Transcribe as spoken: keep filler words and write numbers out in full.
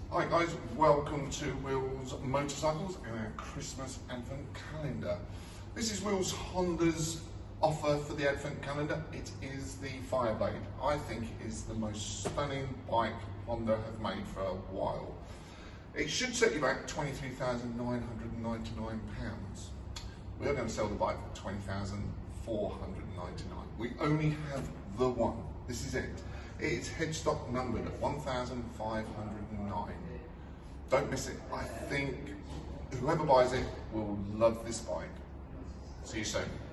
Hi guys, welcome to Will's Motorcycles and our Christmas Advent Calendar. This is Will's Honda's offer for the Advent Calendar. It is the Fireblade. I think it is the most stunning bike Honda have made for a while. It should set you back twenty-three thousand nine hundred ninety-nine pounds. We're going to sell the bike for twenty thousand four hundred ninety-nine pounds. We only have the one. This is it. It's headstock numbered at one thousand five hundred nine. Don't miss it. I think whoever buys it will love this bike. See you soon.